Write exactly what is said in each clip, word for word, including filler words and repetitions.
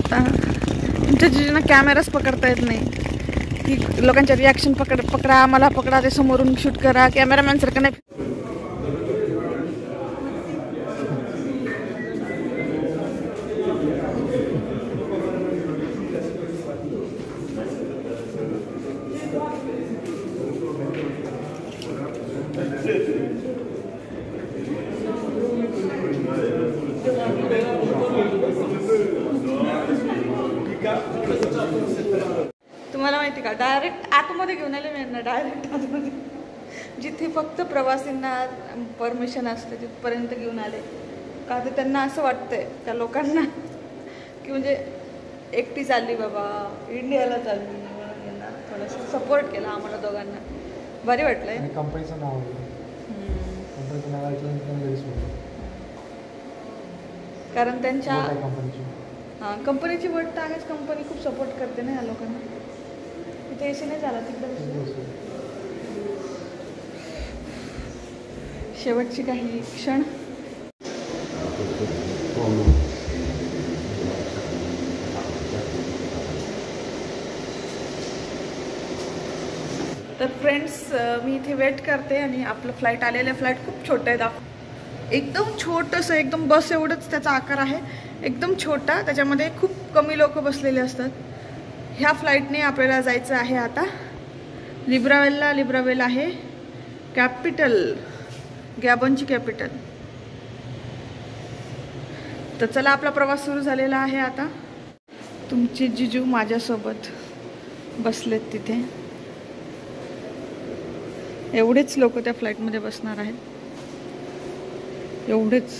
आता तुमच्या जिजींना कॅमेराच पकडता येत नाही की लोकांच्या रिॲक्शन पकड पकडा मला पकडा ते समोरून शूट करा कॅमेरामॅन सारखं नाही. तुम्हाला माहिती का डायरेक्ट आतमध्ये घेऊन आले मी यांना डायरेक्ट आतमध्ये जिथे फक्त प्रवासींना परमिशन असते तिथपर्यंत घेऊन आले का तर त्यांना असं वाटतंय त्या लोकांना की म्हणजे एकटी चालली बाबा इंडियाला चालली म्हणून यांना थोडंसं सपोर्ट केला आम्हाला दोघांना भारी वाटलंय. कंपनीचं नाव कंपनीचं नाव ऐकलं कारण त्यांच्या हां कंपनीची वट तर आहेच कंपनी खूप सपोर्ट करते ना या लोकांना. इथे एसी नाही झाला तिकडे शेवटची काही क्षण. तर फ्रेंड्स मी इथे वेट करते आणि आपलं फ्लाईट आलेलं फ्लाईट खूप छोटं आहे दाखव एकदम छोटंसं एकदम बस एवढंच त्याचा आकार आहे एकदम छोटा त्याच्यामध्ये खूप कमी लोक बसलेले असतात. ह्या फ्लाईटने आपल्याला जायचं आहे आता लिब्रावेलला. लिब्रावेल आहे कॅपिटल गॅबनची कॅपिटल. तर चला आपला प्रवास सुरू झालेला आहे आता. तुमचे जिजू माझ्यासोबत बसलेत तिथे. एवढेच लोक त्या फ्लाईटमध्ये बसणार आहेत एवढेच.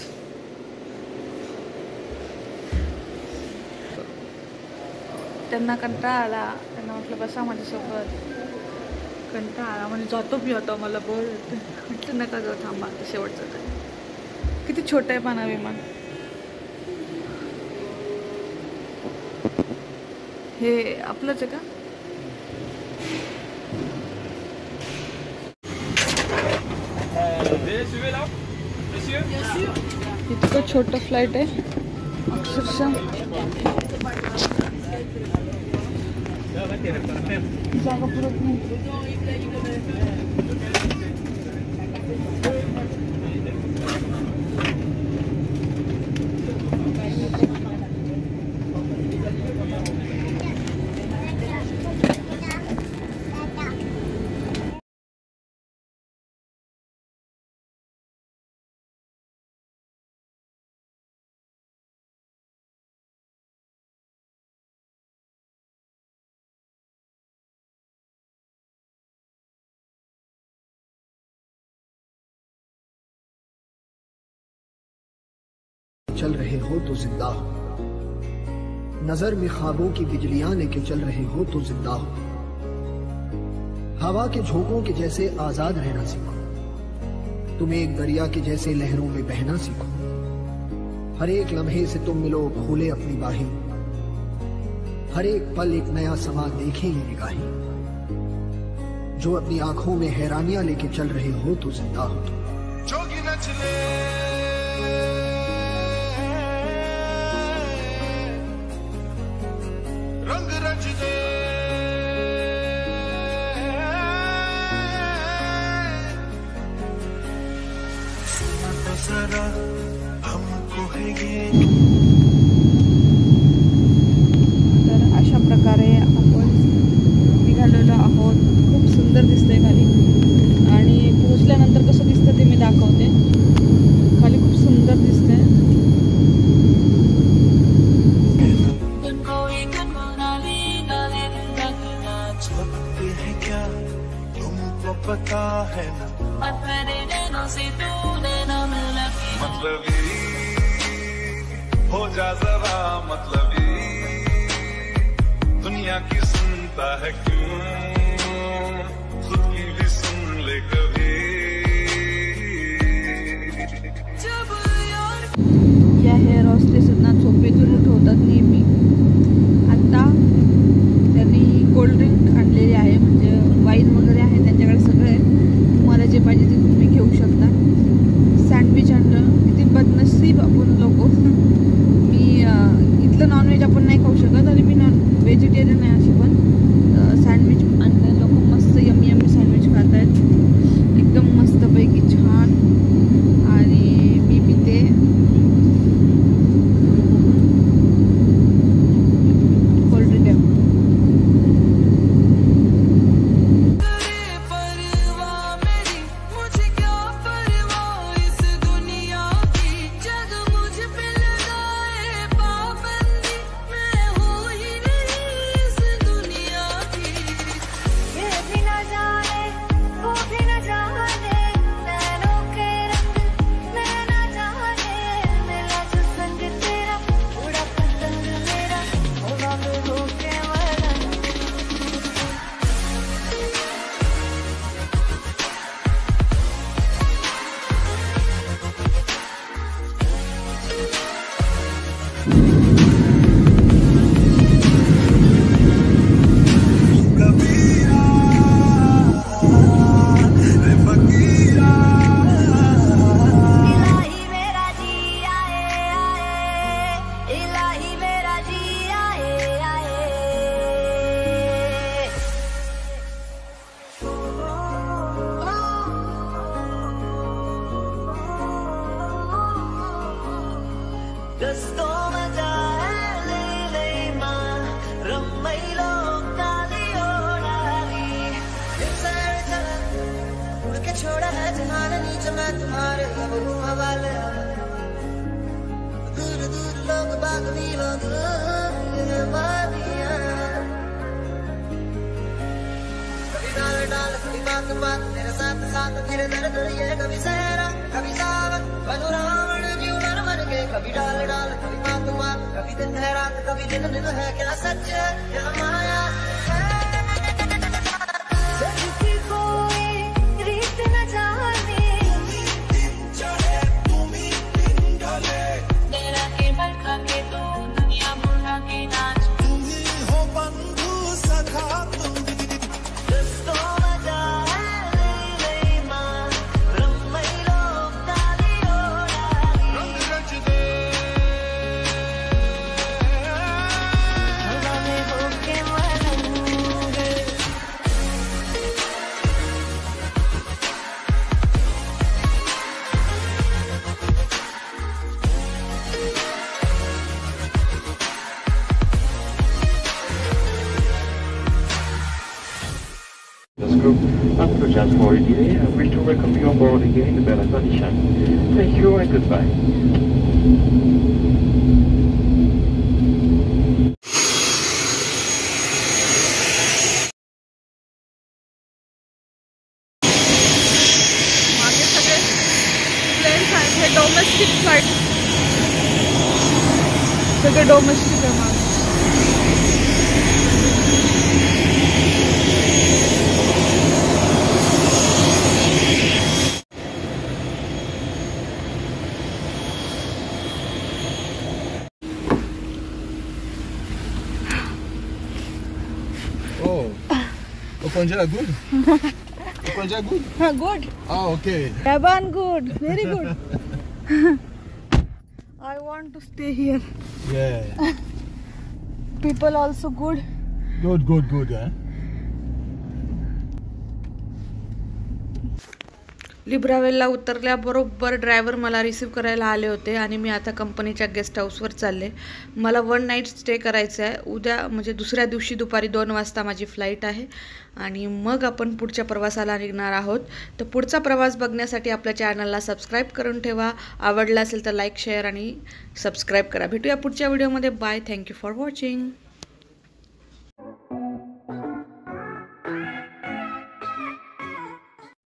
त्यांना कंटाळा आला त्यांना म्हटलं बसा माझ्यासोबत. कंटाळा आला म्हणजे जातो बी होता मला बोर म्हटलं नका जाऊ थांबा शेवटचं तर. किती छोटं आहे पाना विमान. हे आपलंच आहे का. इतकं छोटं फ्लाईट आहे अक्षरशः जागा पुरत नाही. चल रहे हो तो जिंदा हो, नजर में ख्वाबों की बिजलियां लेके चल रहे हो तो जिंदा हो. हवा के झोंकों के जैसे आजाद रहना सीखो, तुम एक दरिया के जैसे लहरों में बहना सीखो. हर एक लम्हे से तुम मिलो खोले अपनी बाहें, हर एक पल एक नया समा देखे ये निगाहें. जो अपनी आंखों में हैरानियां लेके चल रहे हो तो जिंदा हो तुम. जोगी न चले रंग रच दे तो जरा हमको है ये. तर अशा प्रकारे आपण निघालेलो आहोत. खूप सुंदर दिसतंय खाली आणि पोहोचल्यानंतर कसं दिसतं ते मी दाखवते. खाली खूप सुंदर दिसतंय. पता है मतलब हो जा जरा मतलब दुनिया की सुनता है क्यों, खुद की भी सुन ले कभी. या हेअर हॉस्टेसना झोपेतून उठवतात नेहमी. आता त्यांनी कोल्ड्रिंक आणलेली आहे म्हणजे वाईन वगैरे आहे त्यांच्याकडे सगळं आहे. तुम्हाला जे पाहिजे ते तुम्ही घेऊ शकता. सँडविच आणलं. किती बदनसीब आपण लोक. मी इथलं नॉनव्हेज आपण नाही खाऊ शकत बीच मैं तुम्हारे गबरू हवाले, दूर दूर लोग बाग मीलों दूर वादियां, कभी डाल डाल कभी बात बात तेरे साथ साथ फिर दर दर ये कभी सहरा कभी सावन बनू रावण जीव नर मर के, कभी डाल डाल कभी बात बात कभी दिन है रात कभी दिन दिन है, क्या सच है क्या माया है। Up to just for a day, I wish to welcome you on board again the Bella Tradition. Thank you and goodbye. मागे सगळे प्लेन्स आहेत, हे डोमेस्टिक फ्लाईट, सगळे डोमेस्टिक आहे मागे. Punjab good? Punjab good? Good. Oh, okay. Gabon good. Very good. I want to stay here. Yeah. People also good. Good, good, good. Eh? लिब्रावेलला उतरल्याबरोबर driver मला रिसीव करायला आले होते आणि मी आता कंपनीच्या गेस्ट हाऊसवर चालले. मला वन नाईट स्टे करायचं आहे. उद्या म्हणजे दुसऱ्या दिवशी दुपारी दोन वाजता माझी फ्लाईट आहे आणि मग आपण पुढच्या प्रवासाला निघणार आहोत. तर पुढचा प्रवास बघण्यासाठी आपल्या चॅनलला सबस्क्राईब करून ठेवा. आवडला असेल तर लाईक शेअर आणि सबस्क्राईब करा. भेटूया पुढच्या व्हिडिओमध्ये. बाय. Thank you for watching.